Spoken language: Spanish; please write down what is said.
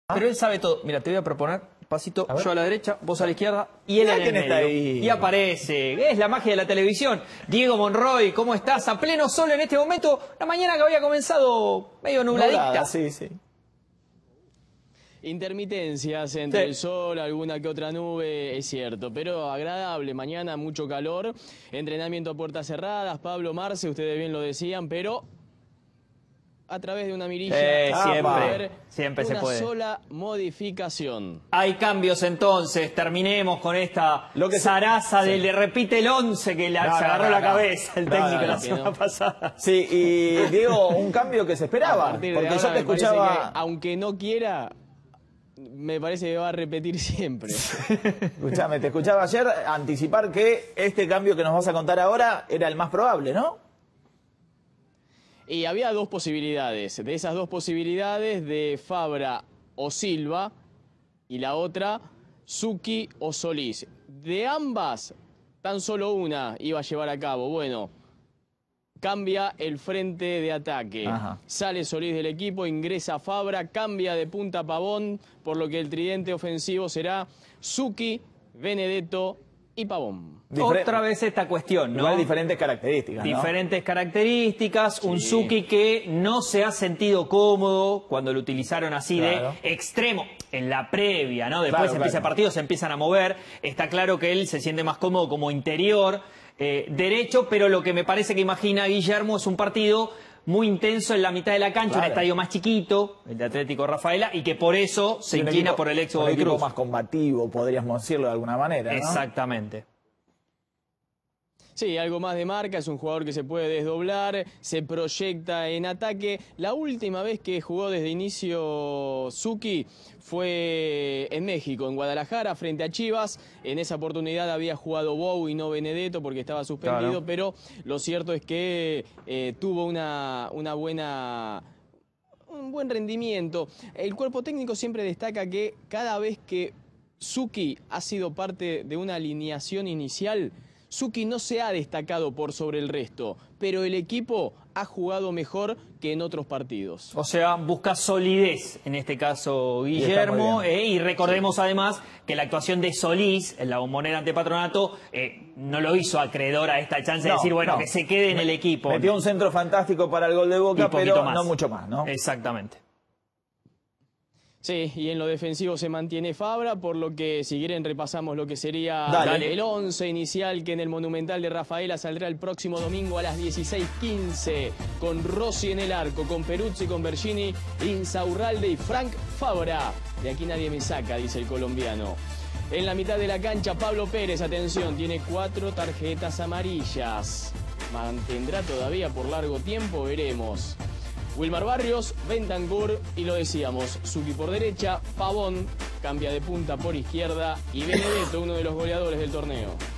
Pero él sabe todo. Mira, te voy a proponer, pasito, yo a la derecha, vos a la izquierda y él en el medio. Ahí. Y aparece. Es la magia de la televisión. Diego Monroy, ¿cómo estás? A pleno sol en este momento. La mañana que había comenzado medio nubladita. Sí, sí. Intermitencias entre el sol, alguna que otra nube, es cierto, pero agradable. Mañana mucho calor, entrenamiento a puertas cerradas. Pablo, Marce, ustedes bien lo decían, pero a través de una mirilla siempre se puede. Una sola modificación. Hay cambios entonces, terminemos con esta zaraza de le repite el 11 que se agarró la cabeza el técnico la semana pasada. Sí, y Diego, un cambio que se esperaba, porque yo te escuchaba... Aunque no quiera, me parece que va a repetir siempre. Escuchame, te escuchaba ayer anticipar que este cambio que nos vas a contar ahora era el más probable, ¿no? Y había dos posibilidades. De esas dos posibilidades, de Fabra o Silva, y la otra, Zucchi o Solís. De ambas, tan solo una iba a llevar a cabo. Bueno, cambia el frente de ataque. Sale Solís del equipo, ingresa Fabra, cambia de punta Pavón, por lo que el tridente ofensivo será Zucchi, Benedetto y Pavón. Otra vez esta cuestión, ¿no? Igual diferentes características, ¿no? Diferentes características, un Zucchi que no se ha sentido cómodo cuando lo utilizaron así de extremo en la previa, ¿no? Después empieza el partido, se empiezan a mover, está claro que él se siente más cómodo como interior derecho, pero lo que me parece que imagina Guillermo es un partido muy intenso en la mitad de la cancha, un estadio más chiquito, el de Atlético Rafaela, y que por eso se inclina por el ex Godoy Cruz. Un equipo más combativo, podríamos decirlo de alguna manera, ¿no? Exactamente. Sí, algo más de marca, es un jugador que se puede desdoblar, se proyecta en ataque. La última vez que jugó desde inicio Zucchi fue en México, en Guadalajara, frente a Chivas. En esa oportunidad había jugado Bou y no Benedetto porque estaba suspendido, pero lo cierto es que tuvo un buen rendimiento. El cuerpo técnico siempre destaca que cada vez que Zucchi ha sido parte de una alineación inicial, Zucchi no se ha destacado por sobre el resto, pero el equipo ha jugado mejor que en otros partidos. O sea, busca solidez, en este caso Guillermo, y recordemos además que la actuación de Solís en la Bombonera ante Patronato no lo hizo acreedor a esta chance de decir, bueno, que se quede en el equipo. Metió un centro fantástico para el gol de Boca, pero no mucho más, ¿no? Exactamente. Sí, y en lo defensivo se mantiene Fabra, por lo que si quieren repasamos lo que sería el 11 inicial que en el Monumental de Rafaela saldrá el próximo domingo a las 16:15, con Rossi en el arco, con Peruzzi, con Bergini, Insaurralde y Frank Fabra. De aquí nadie me saca, dice el colombiano. En la mitad de la cancha, Pablo Pérez, atención, tiene 4 tarjetas amarillas. ¿Mantendrá todavía por largo tiempo? Veremos. Wilmar Barrios, Bentancur y lo decíamos, Zucchi por derecha, Pavón cambia de punta por izquierda y Benedetto, uno de los goleadores del torneo.